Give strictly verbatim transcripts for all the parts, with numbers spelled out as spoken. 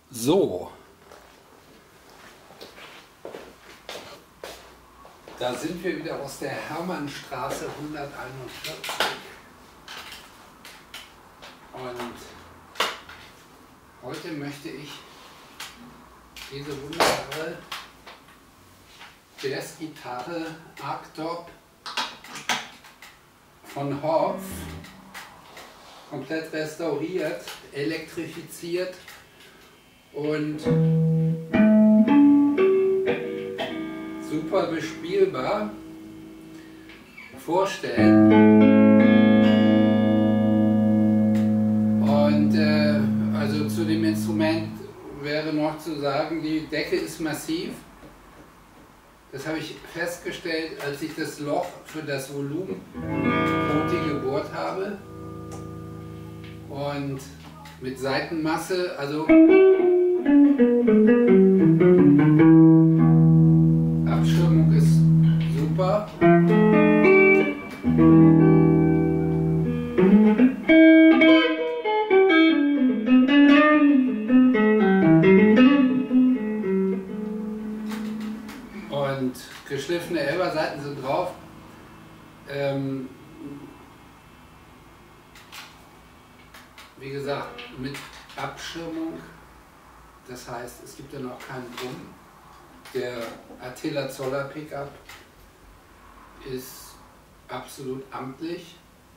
So, da sind wir wieder aus der Hermannstraße hunderteinundvierzig und heute möchte ich diese wunderbare Jazzgitarre Archtop von Hopf komplett restauriert, elektrifiziert und super bespielbar vorstellen. Und äh, also zu dem Instrument wäre noch zu sagen, die Decke ist massiv. Das habe ich festgestellt, als ich das Loch für das Volumen gebohrt habe. Und mit Saitenmasse, also Abschirmung ist super. Und geschliffene Elbersaiten sind drauf. Ähm, wie gesagt, mit Abschirmung. Das heißt, es gibt ja noch keinen Drum. Der Attila Zoller Pickup ist absolut amtlich,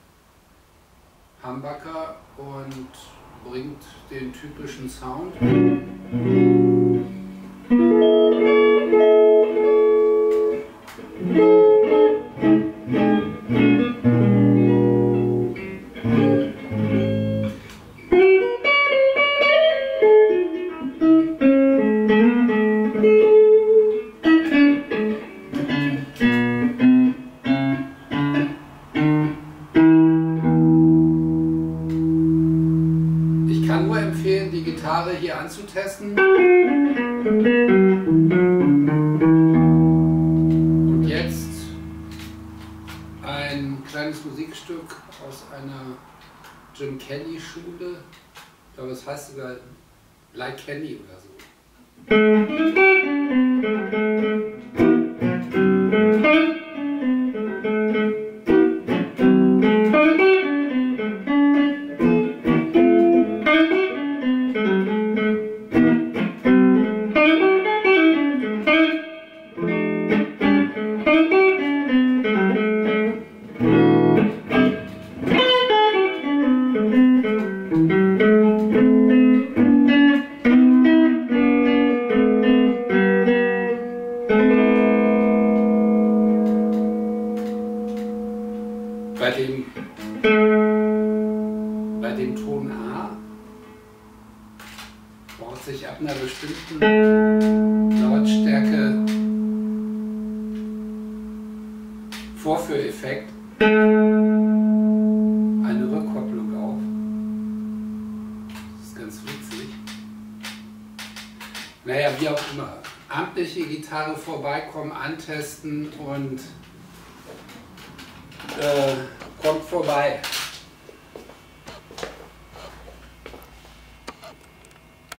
Humbucker und bringt den typischen Sound. Ich kann nur empfehlen, die Gitarre hier anzutesten. Und jetzt ein kleines Musikstück aus einer Jim Kelly Schule. Ich glaube, es heißt sogar Like Kenny oder so. Bei dem, bei dem Ton A baut sich ab einer bestimmten Lautstärke Vorführeffekt eine Rückkopplung auf. Das ist ganz witzig. Naja, wie auch immer. Amtliche Gitarre vorbeikommen, antesten und Äh, kommt vorbei.